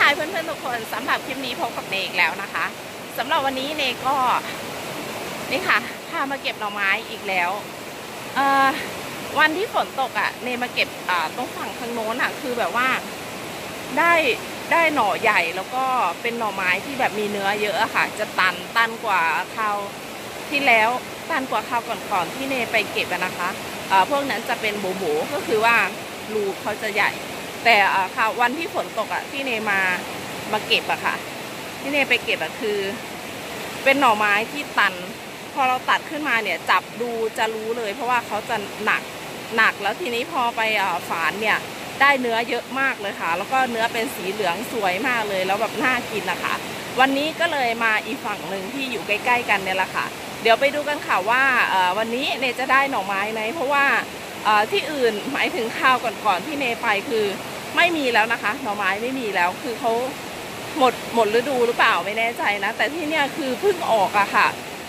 ายเพื่อนๆทุกคนสำหรับคลิปนี้พบกับเนกแล้วนะคะสำหรับวันนี้เนกก็นี่ค่ะพามาเก็บหน่อไม้อีกแล้ววันที่ฝนตกเนมาเก็บตรงฝั่งทางโน้นคือแบบว่าได้หน่อใหญ่แล้วก็เป็นหน่อไม้ที่แบบมีเนื้อเยอะค่ะจะตันกว่าคราวที่แล้วตันกว่าคราวก่อนที่เนไปเก็บนะคะพวกนั้นจะเป็นโบก็คือว่ารูเขาจะใหญ่แต่ค่ะวันที่ฝนตกที่เนมาเก็บค่ะที่เนไปเก็บคือเป็นหน่อไม้ที่ตันพอเราตัดขึ้นมาเนี่ยจับดูจะรู้เลยเพราะว่าเขาจะหนักแล้วทีนี้พอไปฝานเนี่ยได้เนื้อเยอะมากเลยค่ะแล้วก็เนื้อเป็นสีเหลืองสวยมากเลยแล้วแบบน่ากินนะคะวันนี้ก็เลยมาอีกฝั่งหนึ่งที่อยู่ใกล้ๆกันเนี่ยแหละค่ะเดี๋ยวไปดูกันค่ะว่าวันนี้เนจะได้หน่อไม้ไหมเพราะว่าที่อื่นหมายถึงข้าวก่อนที่เนไปคือไม่มีแล้วนะคะหน่อไม้ไม่มีแล้วคือเขาหมดฤดูหรือเปล่าไม่แน่ใจนะแต่ที่เนี่ยคือเพิ่งออกค่ะ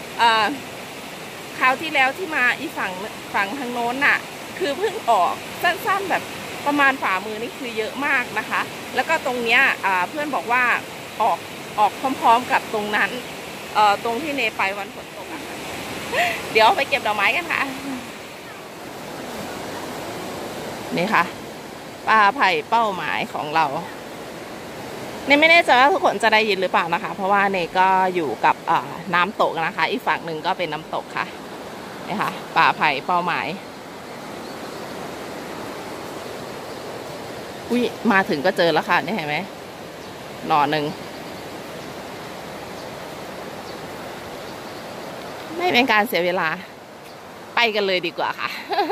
คราวที่แล้วที่มาอีฝั่งทางโน้นคือเพิ่งออกสั้นๆแบบประมาณฝ่ามือนี่คือเยอะมากนะคะแล้วก็ตรงเนี้ยเพื่อนบอกว่าออกพร้อมๆกับตรงนั้นตรงที่เนไปวันฝนตกเดี๋ยวไปเก็บดอกไม้กันค่ะนี่ค่ะป่าไผ่เป้าหมายของเราเนไม่แน่ใจว่าทุกคนจะได้ยินหรือเปล่านะคะเพราะว่าเนก็อยู่กับน้ำตกนะคะอีกฝั่งหนึ่งก็เป็นน้ำตกค่ะนี่ค่ะป่าไผ่เป้าหมายอุ้ยมาถึงก็เจอแล้วค่ะนี่เห็นไหมหน่อหนึ่งไม่เป็นการเสียเวลาไปกันเลยดีกว่าค่ะ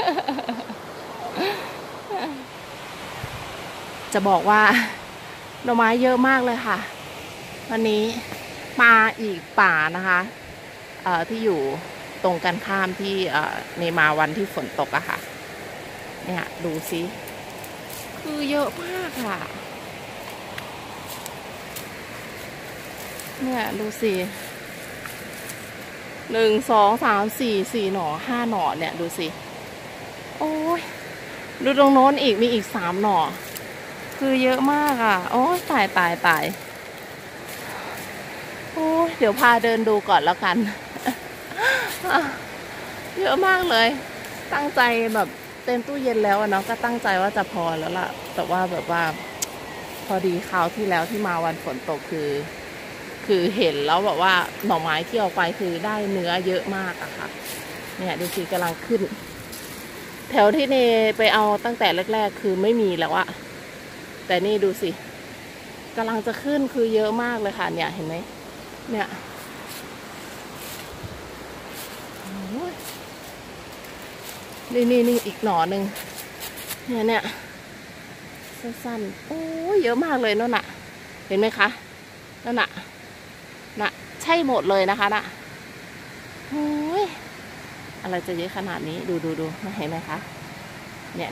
จะบอกว่าหน่อไม้เยอะมากเลยค่ะวันนี้มาอีกป่านะคะที่อยู่ตรงกันข้ามที่เนมาวันที่ฝนตกค่ะเนี่ยดูสิคือเยอะมากค่ะเนี่ยดูสิ1 2 3 4 หน่อ5 หน่อเนี่ยดูสิโอ้ยดูตรงโน้นอีกมีอีก3 หน่อคือเยอะมากโอ้ยตายโอ้ยเดี๋ยวพาเดินดูก่อนแล้วกัน เยอะมากเลยตั้งใจแบบเต็มตู้เย็นแล้วเนาะก็ตั้งใจว่าจะพอแล้วล่ะแต่ว่าแบบว่าพอดีคราวที่แล้วที่มาวันฝนตกคือเห็นแล้วแบบว่าหน่อไม้ที่เอาไปคือได้เนื้อเยอะมากค่ะเนี่ยดูสิกำลังขึ้นแถวที่เนไปเอาตั้งแต่แรกๆคือไม่มีแล้วแต่นี่ดูสิกำลังจะขึ้นคือเยอะมากเลยค่ะเนี่ยเห็นไหมเนี่ยนี่อีกหน่อหนึ่งเนี่ยสั้นๆโอ้ยเยอะมากเลยนั่นน่ะเห็นไหมคะนั่นน่ะใช่หมดเลยนะคะโอ้ยอะไรจะเยอะขนาดนี้ดูเห็นไหมคะเนี่ย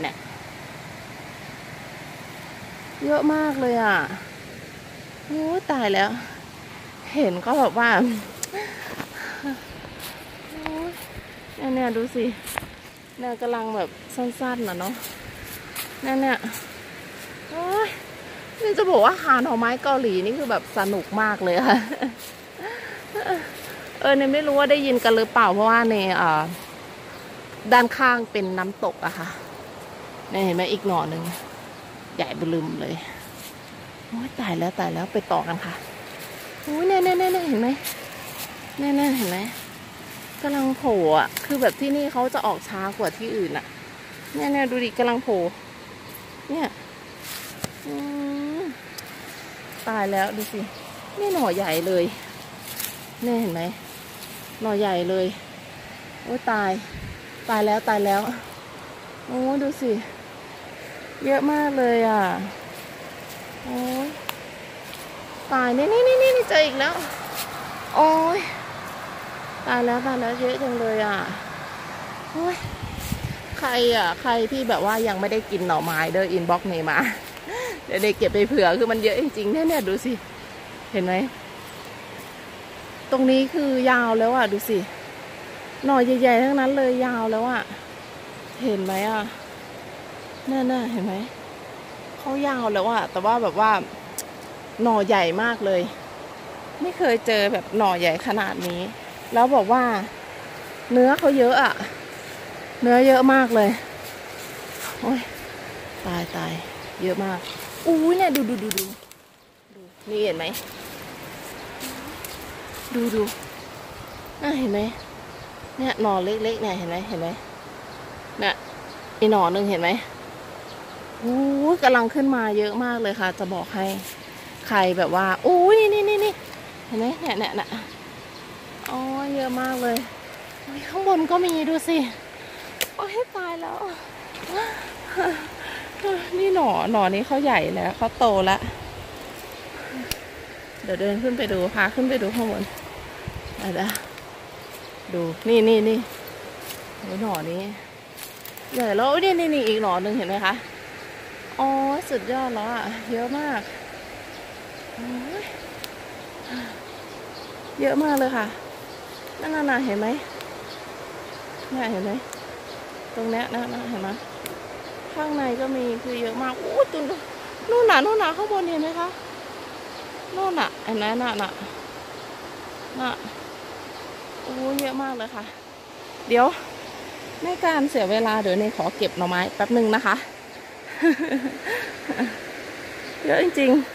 เยอะมากเลยโอ้ยตายแล้วเห็นก็แบบว่าเนี่ยดูสิเนี่ยกำลังแบบสั้นๆเนาะเนี่ยโอ้ยนี่จะบอกว่าหาหน่อไม้เกาหลีนี่คือแบบสนุกมากเลยค่ะเนี่ยไม่รู้ว่าได้ยินกันหรือเปล่าเพราะว่าในด้านข้างเป็นน้ำตกค่ะเนี่ยเห็นไหมอีกหน่อหนึ่งใหญ่บลึมเลยโอ้ยตายแล้วไปต่อกันค่ะโอ้ยเนี่ยเห็นไหมเนี่ยเห็นไหมกำลังโผล่คือแบบที่นี่เขาจะออกช้ากว่าที่อื่นเนี่ยดูดิกำลังโผล่เนี่ยตายแล้วดูสินี่หน่อใหญ่เลยเนี่ยเห็นไหมหน่อใหญ่เลยโอ้ตายแล้วโอ้ดูสิเยอะมากเลยโอ้ยตายนี่เจออีกแล้วโอ้ยตายแล้วเยอะจังเลยโอ้ยใครที่แบบว่ายังไม่ได้กินหน่อไม้เด้ออินบ็อกซ์เนมาเดี๋ยวเด็กเก็บไปเผื่อคือมันเยอะจริงๆเนี่ยดูสิเห็นไหมตรงนี้คือยาวแล้วดูสิหน่อใหญ่ๆทั้งนั้นเลยยาวแล้วเห็นไหมน่าเห็นไหมเขายาวแล้วแต่ว่าแบบว่าหน่อใหญ่มากเลยไม่เคยเจอแบบหน่อใหญ่ขนาดนี้แล้วบอกว่าเนื้อเขาเยอะอะเนื้อเยอะมากเลยโอ้ยตายเยอะมากอู้ยเนี่ยดูนี่เห็นไหมดูน่าเห็นไหมเนี่ยหน่อเล็กๆเนี่ยเห็นไหมเนี่ยอีหน่อนึงเห็นไหมโอ้ยกำลังขึ้นมาเยอะมากเลยค่ะจะบอกให้ใครแบบว่าโอ้ยนี่เห็นไหมเนี่ยอ๋อเยอะมากเลยข้างบนก็มีดูสิโอ้ยตายแล้วนี่หน่อนี้เขาใหญ่แล้วเขาโตแล้วเดี๋ยวเดินขึ้นไปดูพาขึ้นไปดูข้างบนอะไรดูนี่หน่อนี้ใหญ่แล้วนี่อีกหน่อหนึ่งเห็นไหมคะอ๋อสุดยอดแล้วอ่ะเยอะมากเยอะมากเลยค่ะนั่นเห็นไหมเนี่ยเห็นไหมตรงเนี้ยนะเห็นไหมข้างในก็มีคือเยอะมากอู้ตัวนู่นน่ะข้างบนเห็นไหมคะนู่นน่ะเห็นไหมน่ะโอ้เยอะมากเลยค่ะเดี๋ยวในการเสียเวลาเดี๋ยวนี่ขอเก็บหน่อไม้แป๊บหนึ่งนะคะ เยอะจริงๆ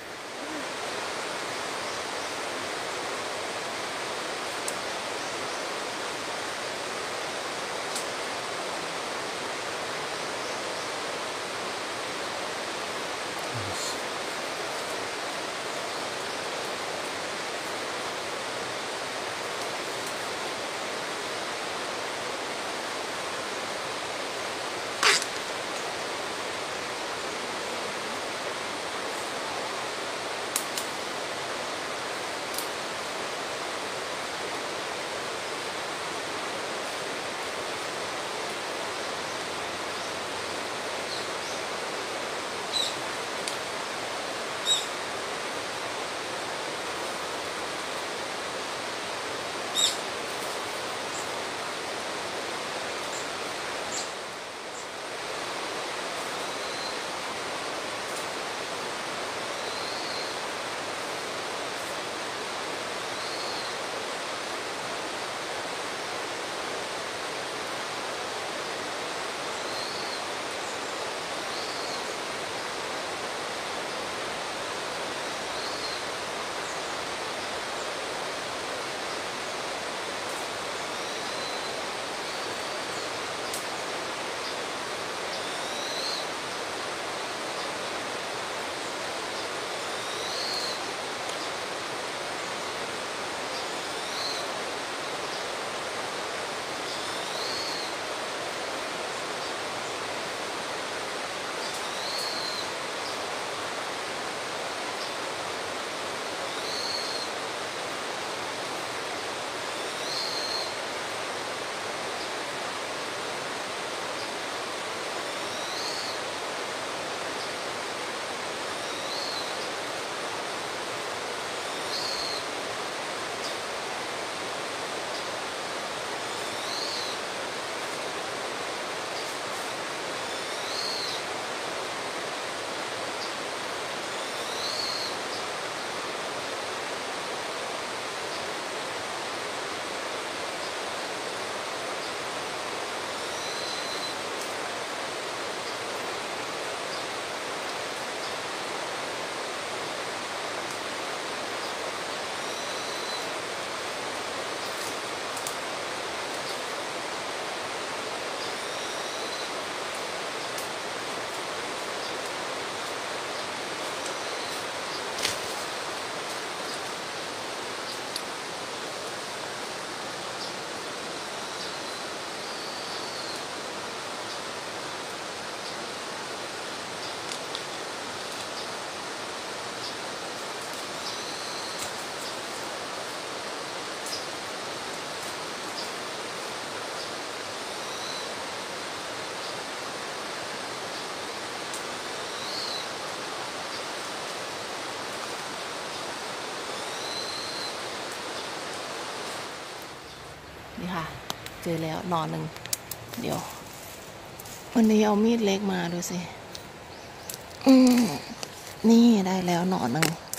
นี่ค่ะเจอแล้วหน่อหนึ่งเดี๋ยววันนี้เอามีดเล็กมาดูสินี่ได้แล้วหน่อหนึ่ง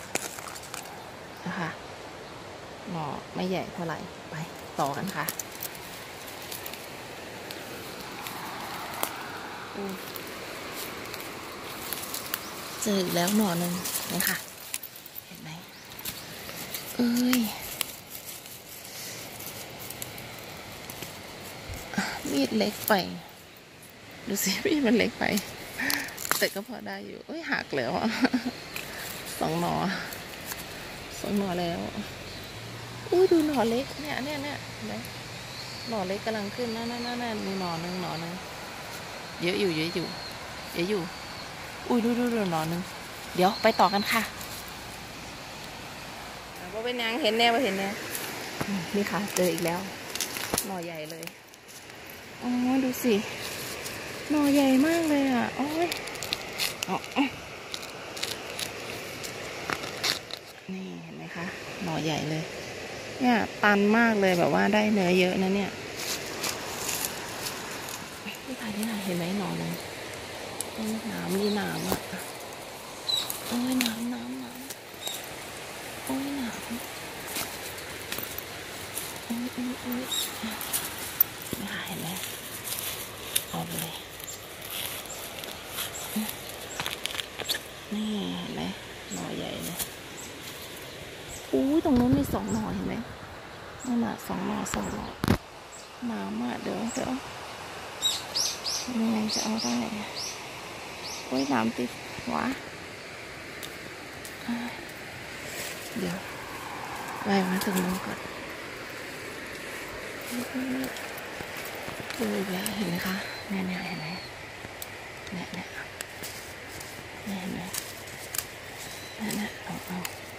นะคะหน่อไม่ใหญ่เท่าไหร่ไปต่อกันค่ะเจออีกแล้วหน่อหนึ่งนี่ค่ะเห็นไหมเอ้ยมีดเล็กไปดูสิมีดมันเล็กไปแต่ก็พอได้อยู่เอ้ยหักแล้วสองหน่อแล้วอุ้ยดูหน่อเล็กเนี่ยเห็นไหมหน่อเล็กกำลังขึ้นนั่นมีหน่อหนึ่งเยอะอยู่อุ้ยดูหน่อหนึ่งเดี๋ยวไปต่อกันค่ะว่าเป็นยังเห็นแน่นี่ค่ะเจออีกแล้วหน่อใหญ่เลยอ๋อดูสิหน่อใหญ่มากเลยอ่ะโอ้ยนี่เห็นไหมคะหน่อใหญ่เลยเนี่ยตันมากเลยแบบว่าได้เนื้อเยอะนะเนี่ยนี่ค่ะเห็นไหมหน่อเลยน้ำนี่น้ำอ่ะโอ้ยน้ำโอ้ยน้ำโอ้ยนี่ค่ะเห็นไหมเอาเลยนี่เห็นไหมหน่อใหญ่เลยอู้ตรงนู้นมี2 หน่อเห็นไหมนั่นน่ะ2 หน่อน้ำอ่ะเดี๋ยวยังไงจะเอาได้โอ้ยน้ำติดหัวเดี๋ยวไล่มาถึงนู้นก่อนดูอีกแล้วเห็นไหมคะเนี่ยเห็นไหมเนี่ยเห็นไหมเอา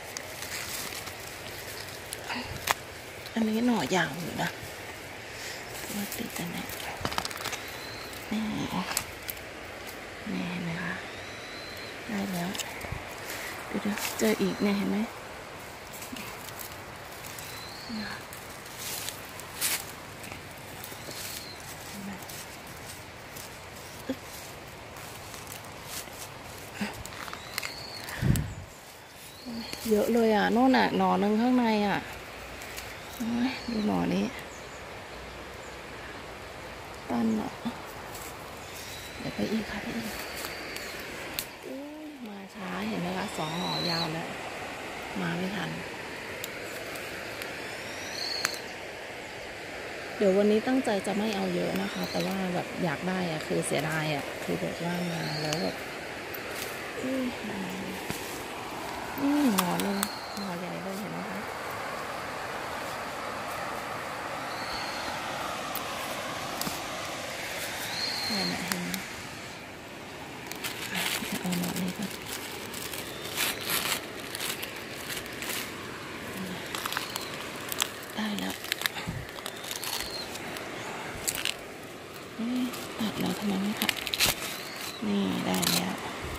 อันนี้หน่อยาวอยู่นะว่าติดกันเนี่ยนี่เห็นไหมคะได้แล้วเดี๋ยวเจออีกเนี่ยเห็นไหมเยอะเลยอ่ะโน่นอ่ะหน่อหนึ่งข้างในอ่ะดูหน่อนี้ตันอ่ะเดี๋ยวไปอีกค่ะมาช้าเห็นไหมคะ2 หน่อยาวแล้วมาไม่ทันเดี๋ยววันนี้ตั้งใจจะไม่เอาเยอะนะคะแต่ว่าแบบอยากได้อ่ะคือเสียดายอ่ะคือแบบว่ามาแล้วแบบหน่อนึงหน่อใหญ่เลยเห็นไหมคะเนี่ยเห็นไหมจะเอาหน่อนี้ก่อนได้แล้วตัดแล้วทำไมไม่ค่ะนี่ได้แล้ว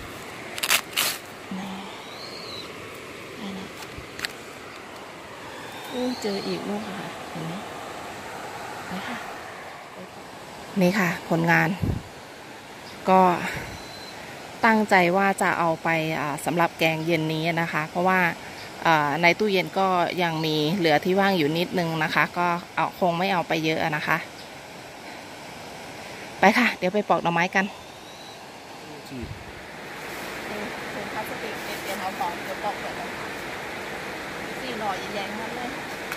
นี่ได้แล้วเจออีกลูกค่ะเห็นไหมไปค่ะนี่ค่ะผลงานก็ตั้งใจว่าจะเอาไปสำหรับแกงเย็นนี้นะคะเพราะว่าในตู้เย็นก็ยังมีเหลือที่ว่างอยู่นิดนึงนะคะก็คงไม่เอาไปเยอะนะคะไปค่ะเดี๋ยวไปปอกหน่อไม้กันเป็นพลาสติกเดี๋ยวเอาของเดี๋ยวปอกเลย4 หน่อใหญ่ๆทั้งนั้นเลย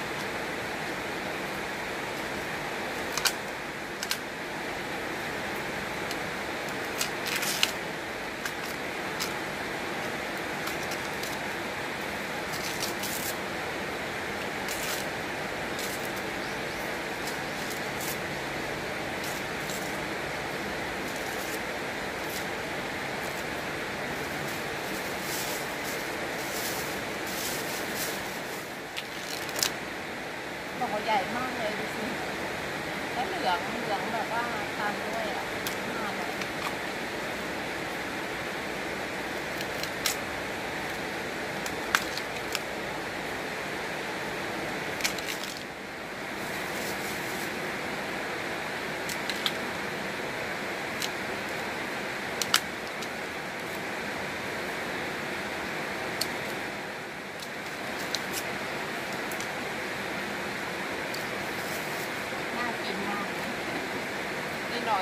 หน่อใหญ่มากเลยดูสิแล้วเหลืองแบบว่าทานด้วยอ่ะน่าอร่อย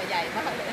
ใหญ่มากเลย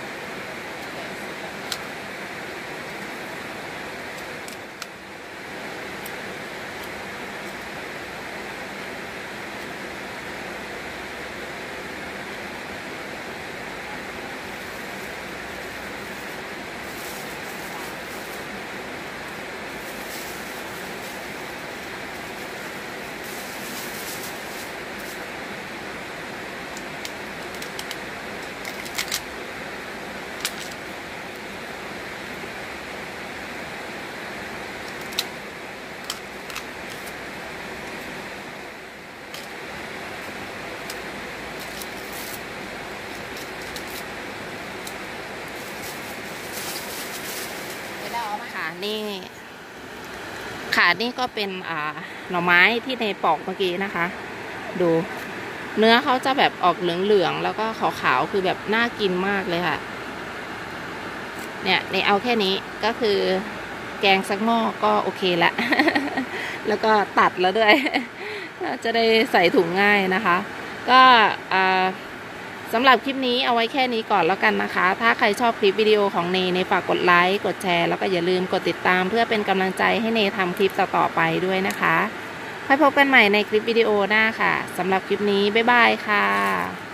ค่ะนี่ค่ะนี่ก็เป็นหน่อไม้ที่ในปอกเมื่อกี้นะคะ ดูเนื้อเขาจะแบบออกเหลืองๆแล้วก็ขาวๆคือแบบน่ากินมากเลยค่ะเนี่ยในเอาแค่นี้ก็คือแกงสักหม้อก็โอเคละ แล้วก็ตัดแล้วด้วย จะได้ใส่ถุงง่ายนะคะ ก็สำหรับคลิปนี้เอาไว้แค่นี้ก่อนแล้วกันนะคะ ถ้าใครชอบคลิปวิดีโอของเนฝากกดไลค์กดแชร์แล้วก็อย่าลืมกดติดตามเพื่อเป็นกำลังใจให้เนทำคลิปต่อๆไปด้วยนะคะไว้พบกันใหม่ในคลิปวิดีโอหน้าค่ะสำหรับคลิปนี้บ๊ายบายค่ะ